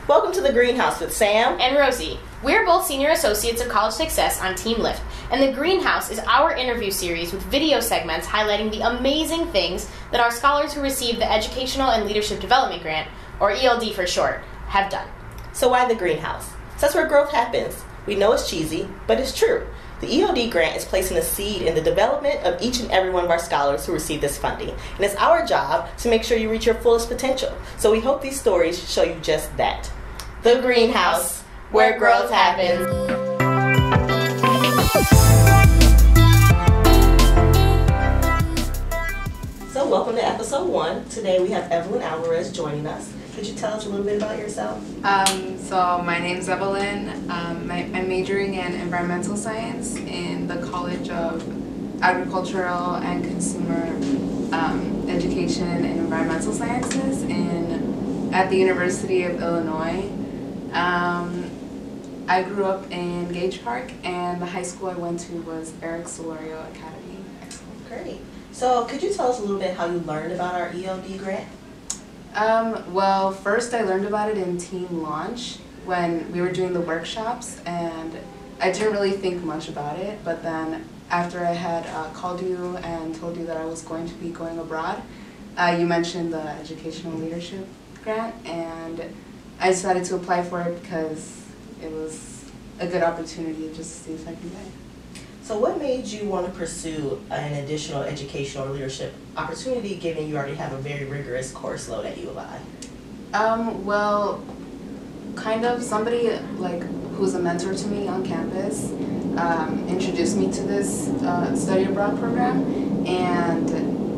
Welcome to the Greenhouse with Sam and Rosie. We're both Senior Associates of College Success on Team Lift, and the Greenhouse is our interview series with video segments highlighting the amazing things that our scholars who received the Educational and Leadership Development Grant, or ELD for short, have done. So why the Greenhouse? That's where growth happens. We know it's cheesy, but it's true. The ELD grant is placing a seed in the development of each and every one of our scholars who receive this funding. And it's our job to make sure you reach your fullest potential. So we hope these stories show you just that. The Greenhouse, where growth happens. So welcome to episode 1. Today we have Evelyn Alvarez joining us. Could you tell us a little bit about yourself? So my name's Evelyn. I'm majoring in environmental science in the College of Agricultural and Consumer Education and Environmental Sciences at the University of Illinois. I grew up in Gage Park, and the high school I went to was Eric Solorio Academy. Great. So could you tell us a little bit how you learned about our ELD grant? Well, first I learned about it in Team Launch when we were doing the workshops, and I didn't really think much about it, but then after I had called you and told you that I was going to be going abroad, you mentioned the Educational Leadership Grant, and I decided to apply for it because it was a good opportunity just to see if I can get it. So what made you want to pursue an additional educational or leadership opportunity given you already have a very rigorous course load at U of I? Well, kind of somebody like who's a mentor to me on campus introduced me to this study abroad program, and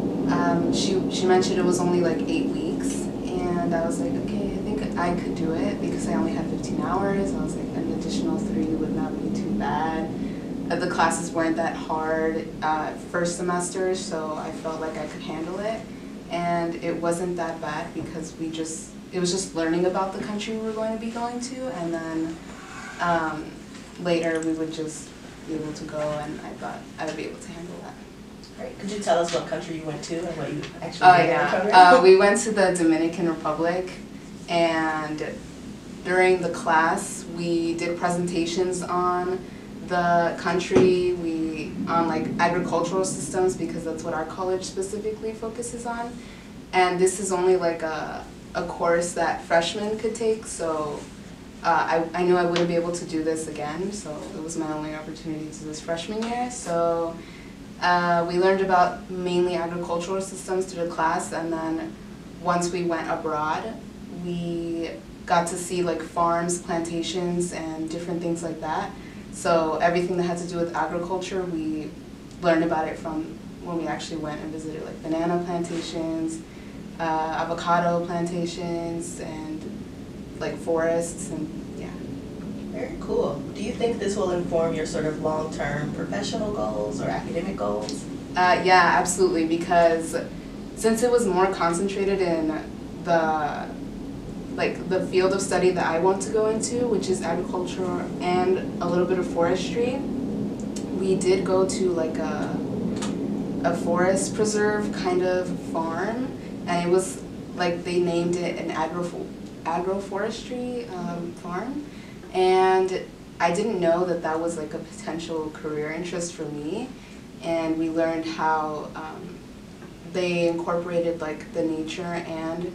she mentioned it was only like 8 weeks, and I was like, okay, I think I could do it because I only had 15 hours. I was like, an additional 3 would not be too bad. The classes weren't that hard first semester, so I felt like I could handle it, and it wasn't that bad because it was just learning about the country we were going to be going to, and then later we would just be able to go, and I thought I would be able to handle that. Great. Could you tell us what country you went to and what you actually did in the country? We went to the Dominican Republic, and during the class we did presentations on the country, on like agricultural systems, because that's what our college specifically focuses on. And this is only like a course that freshmen could take, so I knew I wouldn't be able to do this again, so it was my only opportunity to do this freshman year. So we learned about mainly agricultural systems through the class, and then once we went abroad, we got to see like farms, plantations, and different things like that. So everything that had to do with agriculture, we learned about it from when we actually went and visited like banana plantations, avocado plantations, and like forests, and yeah. Very cool. Do you think this will inform your sort of long-term professional goals or academic goals? Yeah, absolutely, because since it was more concentrated in the field of study that I want to go into, which is agriculture and a little bit of forestry, we did go to like a forest preserve kind of farm, and it was like they named it an agroforestry farm, and I didn't know that that was like a potential career interest for me. And we learned how they incorporated like the nature and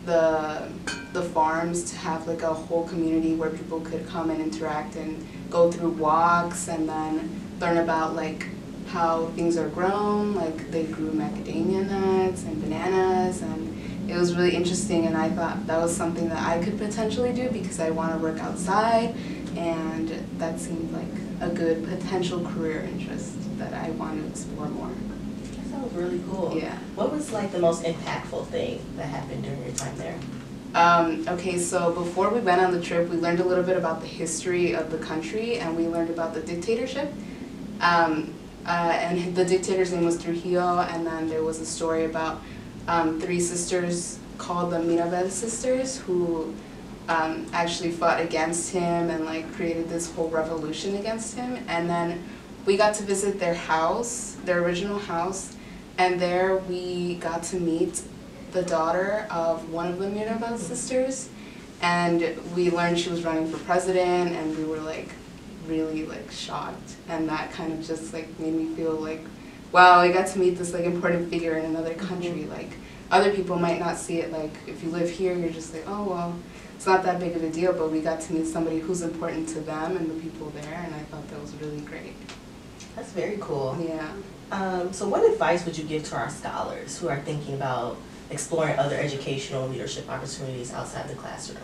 the farms to have like a whole community where people could come and interact and go through walks, and then learn about like how things are grown. Like they grew macadamia nuts and bananas, and it was really interesting, and I thought that was something that I could potentially do because I want to work outside, and that seemed like a good potential career interest that I want to explore more. That was really cool. Yeah. What was like the most impactful thing that happened during your time there? Okay, so before we went on the trip, we learned a little bit about the history of the country, and we learned about the dictatorship. And the dictator's name was Trujillo, and then there was a story about 3 sisters called the Mirabal sisters who actually fought against him and like created this whole revolution against him. And then we got to visit their house, their original house, and there we got to meet the daughter of one of the Mirabal sisters, and we learned she was running for president, and we were like really like shocked, and that kind of just like made me feel like, wow, I got to meet this like important figure in another country. Like other people might not see it, like if you live here you're just like, oh well, it's not that big of a deal, but we got to meet somebody who's important to them and the people there, and I thought that was really great. That's very cool. Yeah. So what advice would you give to our scholars who are thinking about exploring other educational and leadership opportunities outside the classroom?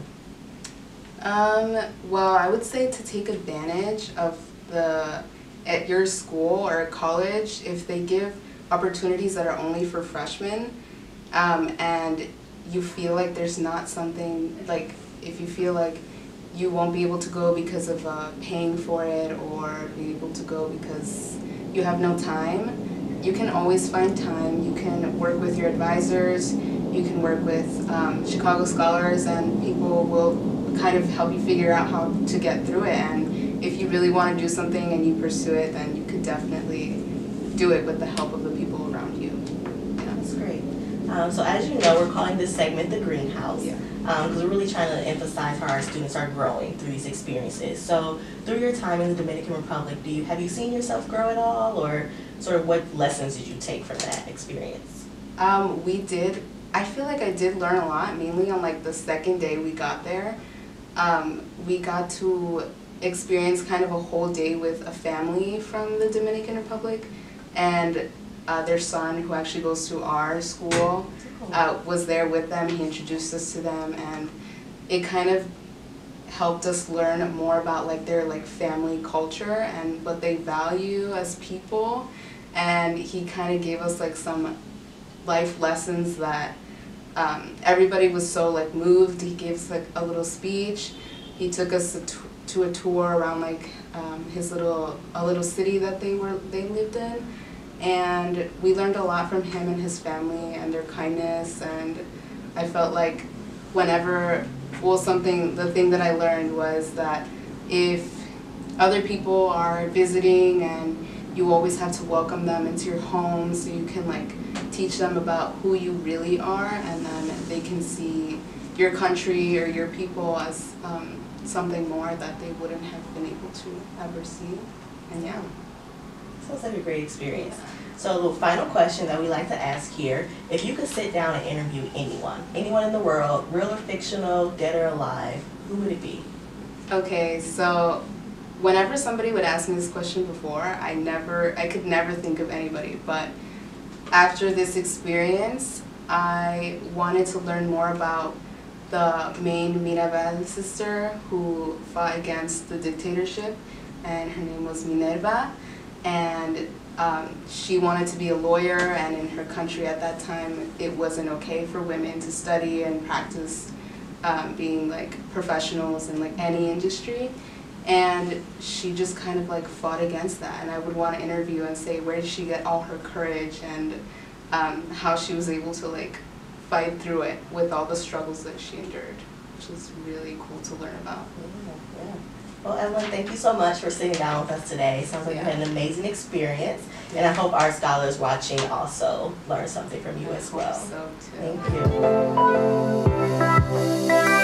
Well, I would say to take advantage of at your school or college, if they give opportunities that are only for freshmen, and you feel like there's not something, like if you feel like you won't be able to go because of paying for it, or be able to go because you have no time, you can always find time. You can work with your advisors, you can work with Chicago Scholars, and people will kind of help you figure out how to get through it. And if you really want to do something and you pursue it, then you could definitely do it with the help of the people around you. Yeah. That's great. So as you know, we're calling this segment the greenhouse, because we're really trying to emphasize how our students are growing through these experiences. So through your time in the Dominican Republic, have you seen yourself grow at all, or sort of what lessons did you take from that experience? We did. I feel like I did learn a lot, mainly on like the second day we got there. We got to experience kind of a whole day with a family from the Dominican Republic, and their son, who actually goes to our school, was there with them. He introduced us to them, and it kind of helped us learn more about like their like family culture and what they value as people. And he kind of gave us like some life lessons that everybody was so like moved. He gave us like a little speech. He took us to a tour around like a little city that they lived in, and we learned a lot from him and his family and their kindness. And I felt like the thing that I learned was that if other people are visiting, and you always have to welcome them into your home, so you can like teach them about who you really are, and then they can see your country or your people as something more that they wouldn't have been able to ever see. And yeah. Sounds like a great experience. So the final question that we like to ask here, if you could sit down and interview anyone in the world, real or fictional, dead or alive, who would it be? Okay, so whenever somebody would ask me this question before, I could never think of anybody, but after this experience, I wanted to learn more about the main Mirabal sister who fought against the dictatorship, and her name was Minerva, and she wanted to be a lawyer, and in her country at that time it wasn't okay for women to study and practice being like professionals in like any industry. And she just kind of like fought against that, and I would want to interview and say, where did she get all her courage, and how she was able to like fight through it with all the struggles that she endured, which is really cool to learn about. Yeah. Well, Evelyn, thank you so much for sitting down with us today. Sounds like you had an amazing experience, and I hope our scholars watching also learned something from you as well. So too. Thank you.